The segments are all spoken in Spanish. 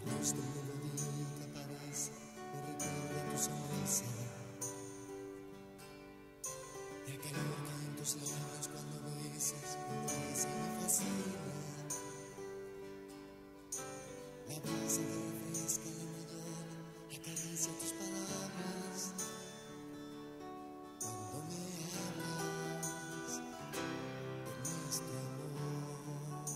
Luz de melodía que aparece, me recuerda tu sonrisa. Y el calor que en tus labios cuando besas, me besa y me fascina. La brisa que refresca la mañana, acaricia tus palabras. Cuando me hablas de nuestro amor.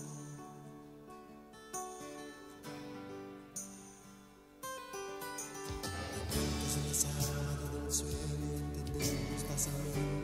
De pronto se me sábado del sueño, entendemos fácilmente